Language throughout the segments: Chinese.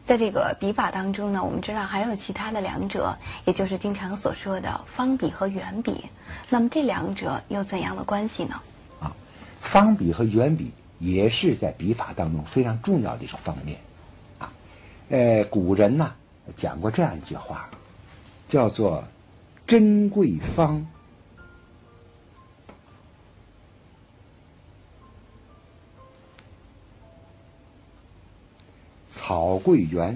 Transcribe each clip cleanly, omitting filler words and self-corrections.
在这个笔法当中呢，我们知道还有其他的两者，也就是经常所说的方笔和圆笔。那么这两者有怎样的关系呢？ 啊，方笔和圆笔也是在笔法当中非常重要的一个方面。啊，古人呢讲过这样一句话，叫做“珍贵方，草贵圆”。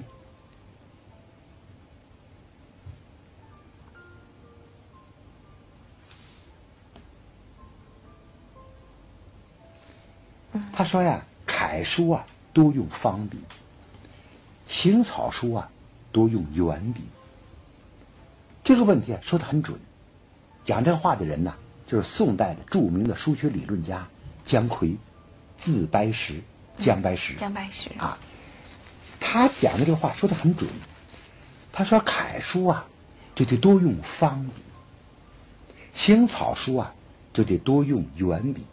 他说呀，楷书啊多用方笔，行草书啊多用圆笔。这个问题啊说得很准。讲这话的人呢，就是宋代的著名的数学理论家姜夔，字白石，姜白石。 姜白石啊，他讲的这个话说得很准。他说楷书啊就得多用方笔，行草书啊就得多用圆笔。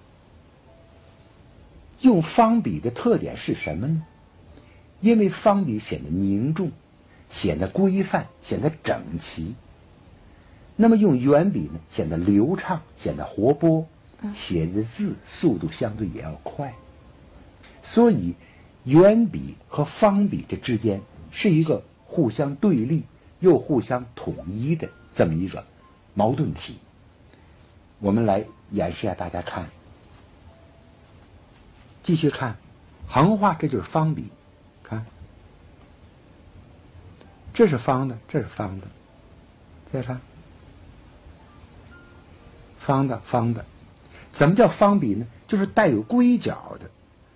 用方笔的特点是什么呢？因为方笔显得凝重，显得规范，显得整齐。那么用圆笔呢，显得流畅，显得活泼，写的字速度相对也要快。所以圆笔和方笔这之间是一个互相对立又互相统一的这么一个矛盾体。我们来演示一下，大家看，继续看横画，这就是方笔，看，这是方的，这是方的，再看方的，方的。怎么叫方笔呢？就是带有龟角的，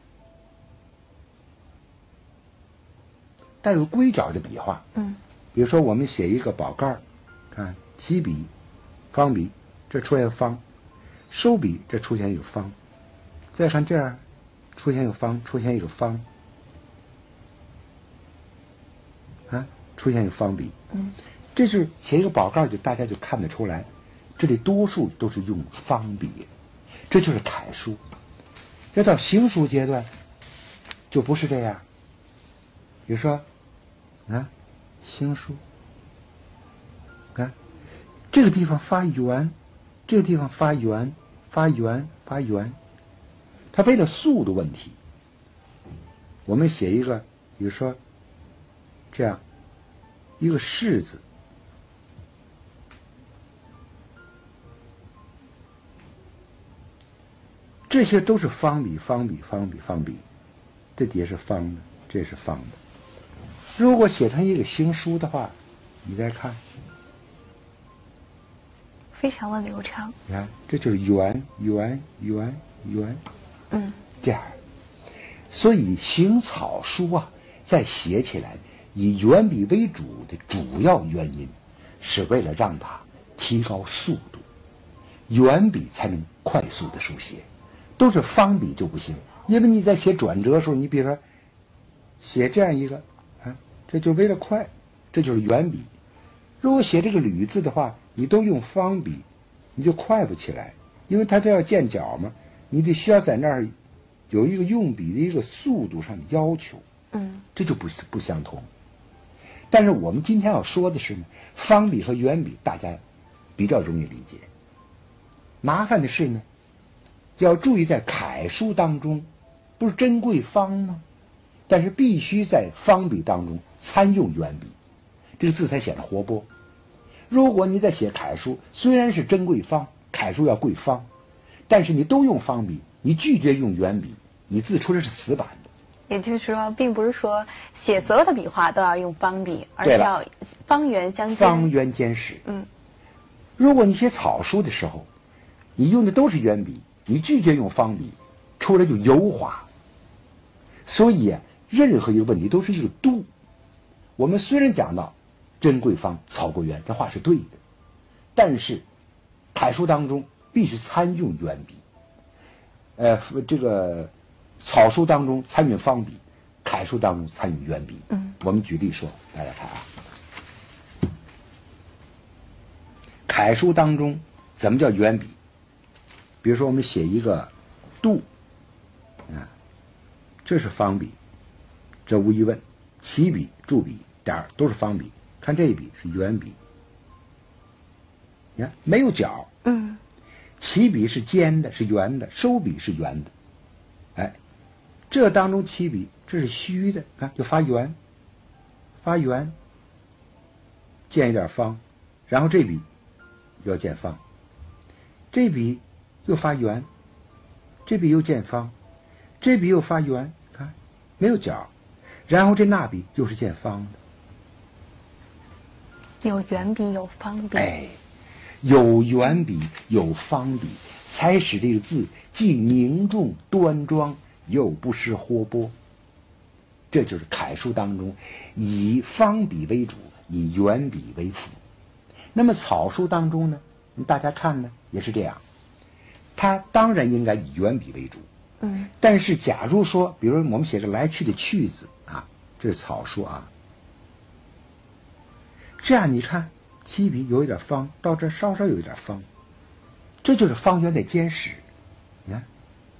带有龟角的笔画。比如说我们写一个宝盖，看起笔，方笔，这出现方；收笔，这出现一个方。再看这样，出现一个方，出现一个方，啊，出现一个方笔。这是写一个宝盖，就大家就看得出来，这里多数都是用方笔，这就是楷书。要到行书阶段，就不是这样。比如说，啊，行书，看这个地方发圆，这个地方发圆，发圆，发圆。它为了速度问题，我们写一个，比如说这样一个士字，这些都是方笔，方笔，方笔，方笔。这底下是方的，这是方的。如果写成一个行书的话，你再看， 非常的流畅。 你看，这就是圆，圆，圆，圆。这样。所以行草书啊，在写起来以圆笔为主的主要原因，是为了让它提高速度，圆笔才能快速的书写。都是方笔就不行，因为你在写转折的时候，你比如说写这样一个，啊，这就为了快，这就是圆笔。如果写这个吕字的话，你都用方笔，你就快不起来，因为它都要见角嘛，你得需要在那儿有一个用笔的一个速度上的要求，这就不相同。但是我们今天要说的是呢，方笔和圆笔大家比较容易理解，麻烦的是呢，要注意在楷书当中，不是珍贵方吗？但是必须在方笔当中参用圆笔，这个字才显得活泼。如果你在写楷书，虽然是珍贵方，楷书要贵方，但是你都用方笔，你拒绝用圆笔，你字出来是死板的。 也就是说，并不是说写所有的笔画都要用方笔，而是要方圆相间。 方圆兼实。如果你写草书的时候，你用的都是圆笔，你拒绝用方笔，出来就油滑。所以啊，任何一个问题都是一个度。我们虽然讲到珍贵方，草贵圆，这话是对的，但是楷书当中必须参用圆笔，这个草书当中参用方笔，楷书当中参用圆笔。我们举例说，大家看啊，楷书当中怎么叫圆笔？比如说我们写一个度，啊，这是方笔，这无疑问， 起笔、注笔、点都是方笔，看这一笔是圆笔，你看没有角。起笔是尖的，是圆的，收笔是圆的。哎，这当中起笔这是虚的，看就发圆，发圆，见一点方，然后这笔要见方，这笔又发圆，这笔又见方，这笔又发圆，看没有角，然后这捺笔又是见方的。有圆笔有方笔。 哎，有圆笔有方笔，才使这个字既凝重端庄，又不失活泼。这就是楷书当中以方笔为主，以圆笔为辅。那么草书当中呢，大家看呢也是这样，它当然应该以圆笔为主。但是假如说，比如我们写着来去的去字啊，这是草书啊，这样你看起笔有一点方，到这稍稍有一点方，这就是方圆的兼使。你看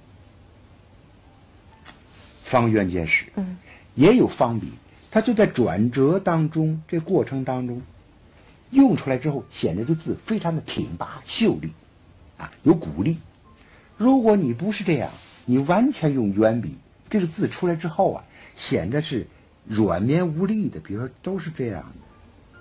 方圆兼使，也有方笔，它就在转折当中，这过程当中用出来之后，显得这字非常的挺拔秀丽啊，有骨力。如果你不是这样，你完全用圆笔，这个字出来之后啊，显得是软绵无力的，比如说都是这样的，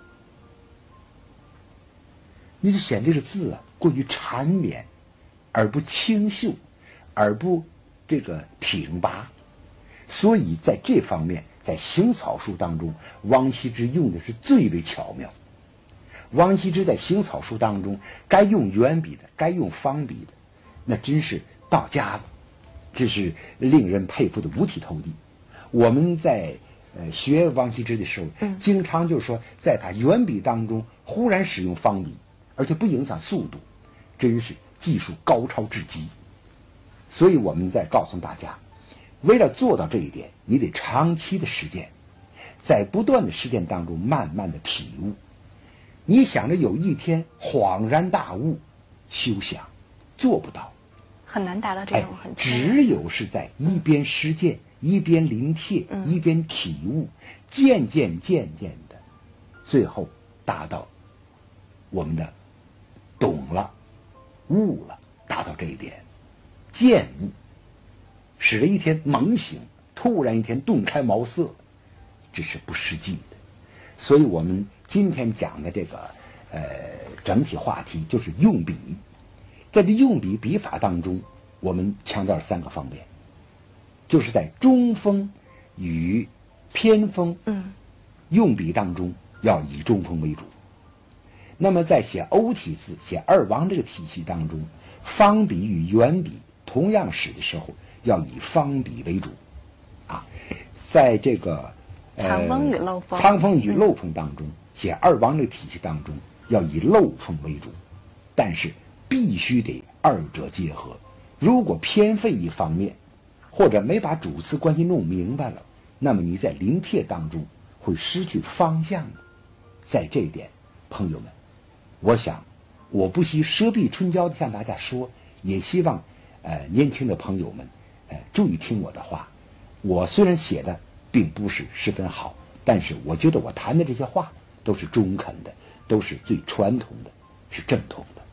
你就显这个字啊过于缠绵，而不清秀，而不这个挺拔。所以在这方面，在行草书当中，王羲之用的是最为巧妙。王羲之在行草书当中，该用圆笔的，该用方笔的，那真是到家了，这是令人佩服的五体投地。我们在学王羲之的时候，经常就是说，在他圆笔当中忽然使用方笔，而且不影响速度，真是技术高超至极。所以我们在告诉大家，为了做到这一点，你得长期的实践，在不断的实践当中慢慢的体悟。你想着有一天恍然大悟，休想，做不到， 很难达到这种很只有是在一边实践，一边临帖，一边体悟，渐渐的，最后达到我们的懂了、悟了，达到这一点，见悟，使得一天猛醒，突然一天顿开茅塞，这是不实际的。所以我们今天讲的这个整体话题就是用笔。在这用笔笔法当中，我们强调了3个方面，就是在中锋与偏锋用笔当中要以中锋为主。那么在写欧体字、写二王这个体系当中，方笔与圆笔同样使的时候，要以方笔为主啊。在这个藏锋与漏锋， 藏锋与漏锋当中，写二王这个体系当中要以漏锋为主，但是必须得二者结合。如果偏废一方面，或者没把主次关系弄明白了，那么你在临帖当中会失去方向的。在这一点，朋友们，我想我不惜舌敝春娇的向大家说，也希望年轻的朋友们注意听我的话。我虽然写的并不是十分好，但是我觉得我谈的这些话都是中肯的，都是最传统的，是正统的。